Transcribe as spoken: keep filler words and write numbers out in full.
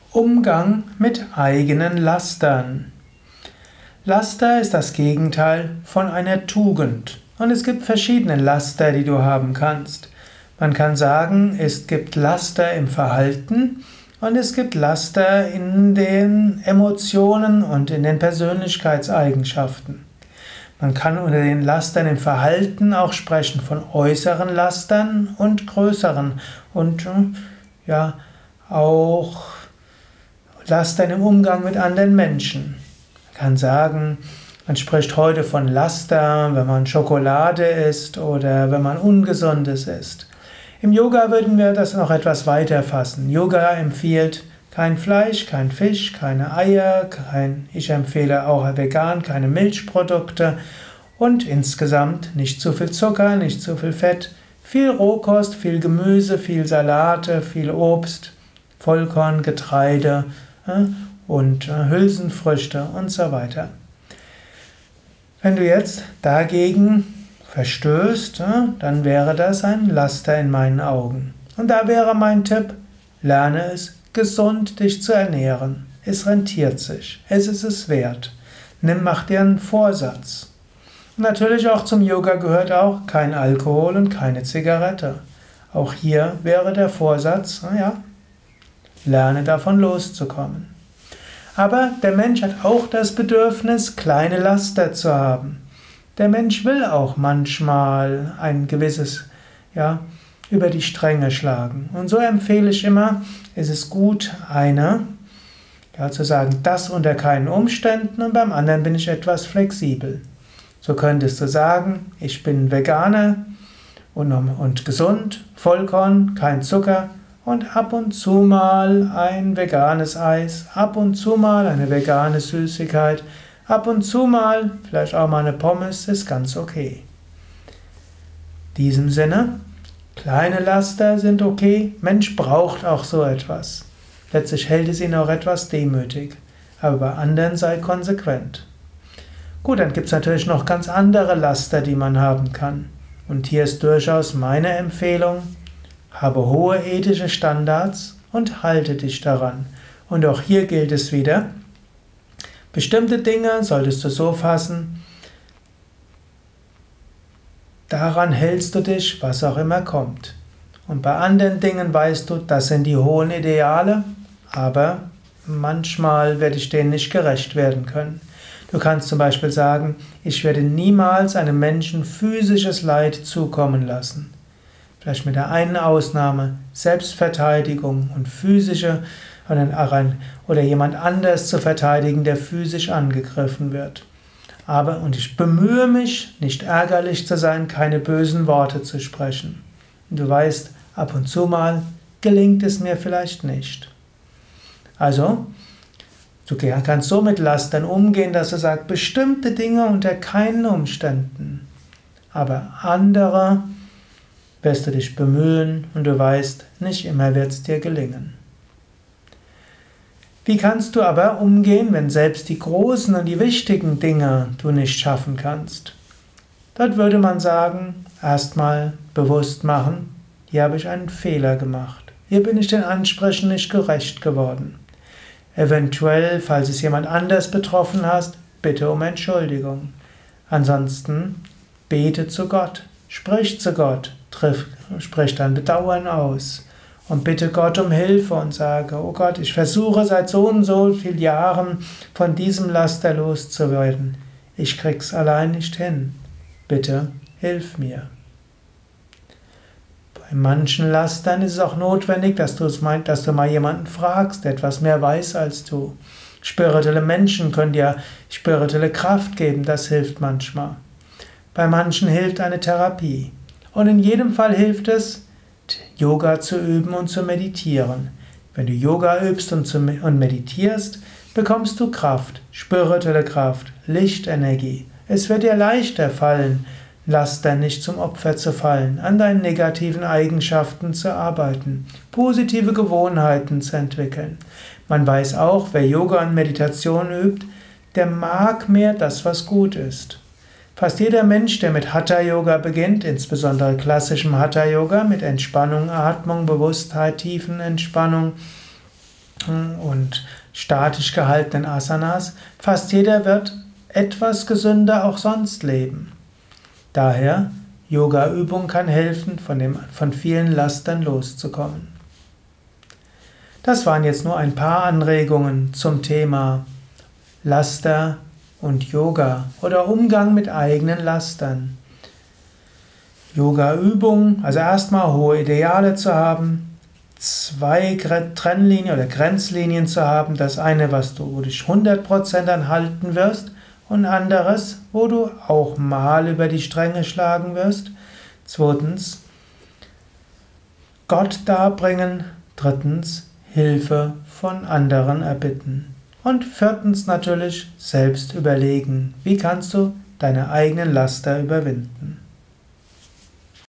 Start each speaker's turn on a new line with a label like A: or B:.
A: Umgang mit eigenen Lastern. Laster ist das Gegenteil von einer Tugend. Und es gibt verschiedene Laster, die du haben kannst. Man kann sagen, es gibt Laster im Verhalten und es gibt Laster in den Emotionen und in den Persönlichkeitseigenschaften. Man kann unter den Lastern im Verhalten auch sprechen von äußeren Lastern und größeren und ja auch Lastern im Umgang mit anderen Menschen. Man kann sagen, man spricht heute von Laster, wenn man Schokolade isst oder wenn man Ungesundes isst. Im Yoga würden wir das noch etwas weiter fassen. Yoga empfiehlt kein Fleisch, kein Fisch, keine Eier, kein, ich empfehle auch vegan, keine Milchprodukte und insgesamt nicht zu viel Zucker, nicht zu viel Fett, viel Rohkost, viel Gemüse, viel Salate, viel Obst, Vollkorn, Getreide und Hülsenfrüchte und so weiter. Wenn du jetzt dagegen verstößt, dann wäre das ein Laster in meinen Augen. Und da wäre mein Tipp, lerne es, gesund dich zu ernähren. Es rentiert sich. Es ist es wert. Nimm, mach dir einen Vorsatz. Und natürlich auch zum Yoga gehört auch kein Alkohol und keine Zigarette. Auch hier wäre der Vorsatz, naja, lerne davon loszukommen. Aber der Mensch hat auch das Bedürfnis, kleine Laster zu haben. Der Mensch will auch manchmal ein gewisses, ja, über die Stränge schlagen. Und so empfehle ich immer, es ist gut, eine, ja, zu sagen, das unter keinen Umständen und beim anderen bin ich etwas flexibel. So könntest du sagen, ich bin Veganer und, und gesund, Vollkorn, kein Zucker und ab und zu mal ein veganes Eis, ab und zu mal eine vegane Süßigkeit, ab und zu mal vielleicht auch mal eine Pommes, ist ganz okay. In diesem Sinne, kleine Laster sind okay, Mensch braucht auch so etwas. Letztlich hält es ihn auch etwas demütig, aber bei anderen sei konsequent. Gut, dann gibt es natürlich noch ganz andere Laster, die man haben kann. Und hier ist durchaus meine Empfehlung, habe hohe ethische Standards und halte dich daran. Und auch hier gilt es wieder, bestimmte Dinge solltest du so fassen, daran hältst du dich, was auch immer kommt. Und bei anderen Dingen weißt du, das sind die hohen Ideale, aber manchmal werde ich denen nicht gerecht werden können. Du kannst zum Beispiel sagen, ich werde niemals einem Menschen physisches Leid zukommen lassen. Vielleicht mit der einen Ausnahme, Selbstverteidigung und physische oder jemand anders zu verteidigen, der physisch angegriffen wird. Aber, und ich bemühe mich, nicht ärgerlich zu sein, keine bösen Worte zu sprechen. Und du weißt, ab und zu mal gelingt es mir vielleicht nicht. Also, du kannst so mit Lastern umgehen, dass du sagst, bestimmte Dinge unter keinen Umständen. Aber andere wirst du dich bemühen und du weißt, nicht immer wird es dir gelingen. Wie kannst du aber umgehen, wenn selbst die großen und die wichtigen Dinge du nicht schaffen kannst? Dort würde man sagen, erstmal bewusst machen, hier habe ich einen Fehler gemacht. Hier bin ich den Ansprüchen nicht gerecht geworden. Eventuell, falls es jemand anders betroffen hast, bitte um Entschuldigung. Ansonsten bete zu Gott, sprich zu Gott, triff, sprich dein Bedauern aus. Und bitte Gott um Hilfe und sage, oh Gott, ich versuche seit so und so vielen Jahren von diesem Laster loszuwerden. Ich krieg's allein nicht hin. Bitte hilf mir. Bei manchen Lastern ist es auch notwendig, dass du, es meint, dass du mal jemanden fragst, der etwas mehr weiß als du. Spirituelle Menschen können dir spirituelle Kraft geben, das hilft manchmal. Bei manchen hilft eine Therapie. Und in jedem Fall hilft es, Yoga zu üben und zu meditieren. Wenn du Yoga übst und, zu, und meditierst, bekommst du Kraft, spirituelle Kraft, Lichtenergie. Es wird dir leichter fallen, Lastern nicht zum Opfer zu fallen, an deinen negativen Eigenschaften zu arbeiten, positive Gewohnheiten zu entwickeln. Man weiß auch, wer Yoga und Meditation übt, der mag mehr das, was gut ist. Fast jeder Mensch, der mit Hatha-Yoga beginnt, insbesondere klassischem Hatha-Yoga, mit Entspannung, Atmung, Bewusstheit, Tiefenentspannung flachen und statisch gehaltenen Asanas. Fast jeder wird etwas gesünder auch sonst leben. Daher, Yoga-Übung kann helfen, von dem, von vielen Lastern loszukommen. Das waren jetzt nur ein paar Anregungen zum Thema Laster und Yoga oder Umgang mit eigenen Lastern. Yoga-Übung, also erstmal hohe Ideale zu haben, zwei Trennlinien oder Grenzlinien zu haben, das eine, was du, wo du dich hundert Prozent anhalten wirst, und anderes, wo du auch mal über die Stränge schlagen wirst. Zweitens, Gott darbringen. Drittens, Hilfe von anderen erbitten. Und viertens natürlich, selbst überlegen, wie kannst du deine eigenen Laster überwinden.